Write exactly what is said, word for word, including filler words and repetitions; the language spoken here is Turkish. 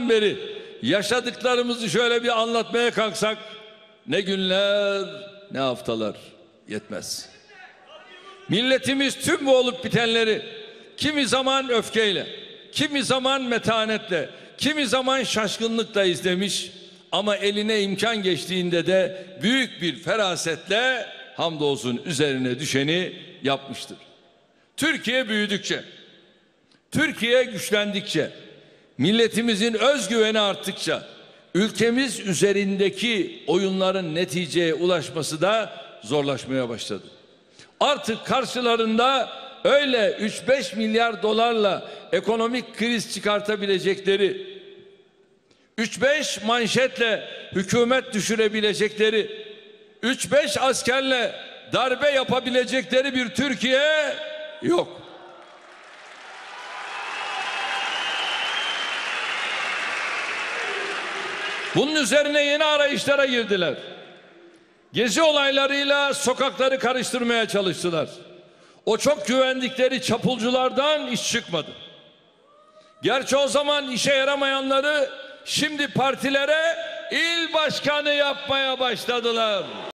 zamandan beri yaşadıklarımızı şöyle bir anlatmaya kalksak ne günler ne haftalar yetmez. Milletimiz tüm bu olup bitenleri kimi zaman öfkeyle, kimi zaman metanetle, kimi zaman şaşkınlıkla izlemiş ama eline imkan geçtiğinde de büyük bir ferasetle hamdolsun üzerine düşeni yapmıştır. Türkiye büyüdükçe, Türkiye güçlendikçe, milletimizin özgüveni arttıkça ülkemiz üzerindeki oyunların neticeye ulaşması da zorlaşmaya başladı. Artık karşılarında öyle üç beş milyar dolarla ekonomik kriz çıkartabilecekleri, üç beş manşetle hükümet düşürebilecekleri, üç beş askerle darbe yapabilecekleri bir Türkiye yok. Bunun üzerine yeni arayışlara girdiler. Gezi olaylarıyla sokakları karıştırmaya çalıştılar. O çok güvendikleri çapulculardan iş çıkmadı. Gerçi o zaman işe yaramayanları şimdi partilere il başkanı yapmaya başladılar.